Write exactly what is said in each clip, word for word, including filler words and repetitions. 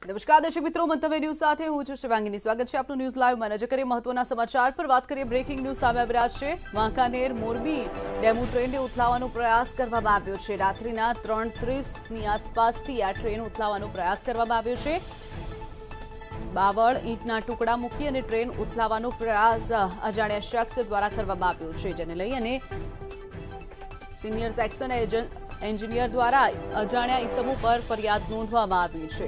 નમસ્કાર દર્શક મિત્રો, મંતવ્ય ન્યૂઝ સાથે હું છું શિવાંગીની। સ્વાગત છે આપનું ન્યૂઝ લાઈવમાં। નજર કરીએ મહત્વના સમાચાર પર। વાત કરીએ બ્રેકિંગ ન્યૂઝ સામે આવી રહ્યા છે। વાંકાનેર મોરબી ડેમુ ટ્રેનને ઉથલાવવાનો પ્રયાસ કરવામાં આવ્યો છે। રાત્રિના ત્રણ ત્રીસની આસપાસથી આ ટ્રેન ઉથલાવવાનો પ્રયાસ કરવામાં આવ્યો છે। બાવળ ઈંટના ટુકડા મૂકી અને ટ્રેન ઉથલાવવાનો પ્રયાસ અજાણ્યા શખ્સ દ્વારા કરવામાં આવ્યો છે, જેને લઈ અને સિનિયર સેક્શન એન્જિનિયર દ્વારા અજાણ્યા ઇસમો પર ફરિયાદ નોંધવામાં આવી છે।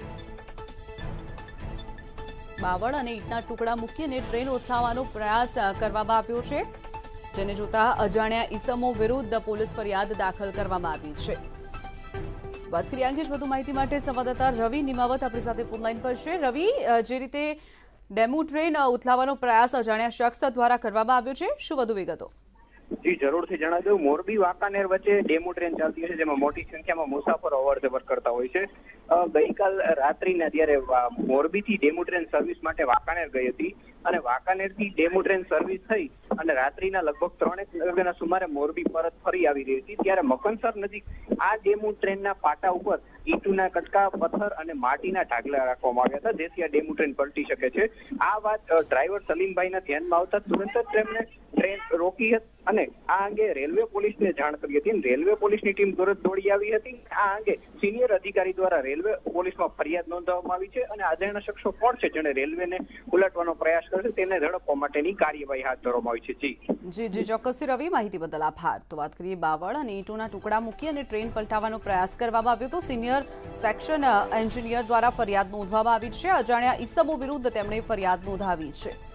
બાવળ અને ઈંટના ટુકડા મૂકી અને ટ્રેન ઉથલાવવાનો પ્રયાસ કરવામાં આવ્યો છે, જેને જોતા અજાણ્યા ઇસમો વિરુદ્ધ પોલીસ ફરિયાદ દાખલ કરવામાં આવી છે। વાત કરીએ અંગે વધુ માહિતી માટે સંવાદદાતા રવિ નિમાવત આપણી સાથે ફોનલાઈન પર છે। રવિ, જે રીતે ડેમુ ટ્રેન ઉથલાવવાનો પ્રયાસ અજાણ્યા શખ્સ દ્વારા કરવામાં આવ્યો છે, શું વધુ વિગતો? જી જરૂરથી જણાવી દઉં, મોરબી વાંકાનેર વચ્ચે ડેમુ ટ્રેન ચાલતી હોય છે, જેમાં મોટી સંખ્યામાં મુસાફરો અવર જવર કરતા હોય છે। ગઈકાલ રાત્રિના જ્યારે મોરબીથી ડેમુ ટ્રેન સર્વિસ માટે વાંકાનેર ગઈ હતી અને વાંકાનેરથી ડેમુ ટ્રેન સર્વિસ થઈ અને રાત્રિના લગભગ ત્રણેક વાગ્યાના સુમારે મોરબી પરત ફરી આવી રહી હતી, ત્યારે મકનસર નજીક આ ડેમુ ટ્રેનના પાટા ઉપર ઈંટના કટકા, પથ્થર અને માટીના ઢાગલા રાખવામાં આવ્યા હતા, જેથી આ ડેમુ ટ્રેન પલટી શકે છે। આ વાત ડ્રાઈવર સલીમભાઈના ધ્યાનમાં આવતા તુરંત જ તેમણે ટ્રેન રોકી હતી અને આ અંગે રેલવે પોલીસને જાણ કરી હતી। રેલવે પોલીસની ટીમ તુરંત દોડી આવી હતી। આ અંગે સિનિયર અધિકારી દ્વારા રેલવે પોલીસમાં ફરિયાદ નોંધવામાં આવી છે અને અજાણ્યા શખ્સો કોણ છે જેણે રેલવેને ઉલટવાનો પ્રયાસ કરશે તેને ઝડપવા માટેની કાર્યવાહી હાથ ધરવામાં આવી છે। જી જી જી ચોક્કસથી રવિ, માહિતી બદલ આભાર। તો વાત કરીએ બાવળ અને ઈંટોના ટુકડા મૂકી અને ટ્રેન પલટાવવાનો પ્રયાસ કરવામાં આવ્યો તો સિનિયર સેક્શન એન્જિનિયર દ્વારા ફરિયાદ નોંધવામાં આવી છે। અજાણ્યા ઇસમો વિરુદ્ધ તેમણે ફરિયાદ નોંધાવી છે।